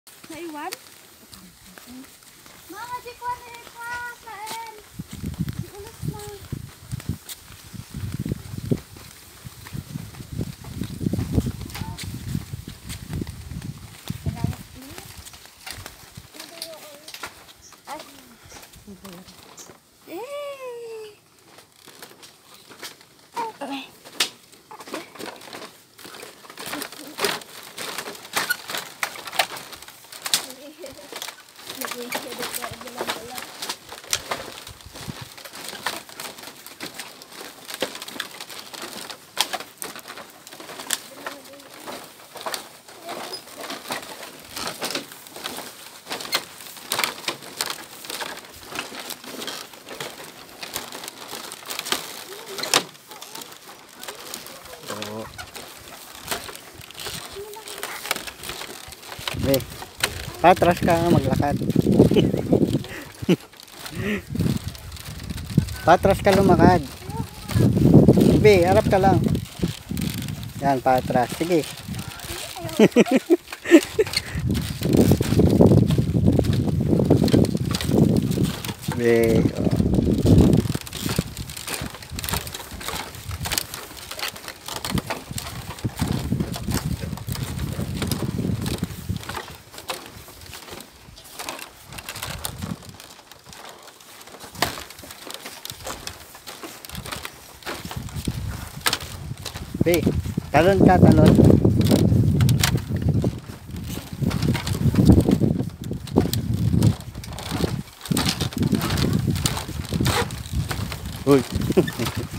Naiwan? Mga di ko na ikasain. Di ulit na. Be, patras ka maglakad. Patras ka lumakad. Be, harap ka lang. Yan, patras. Sige. Be, oh. Be, talon ka, talon. Uy.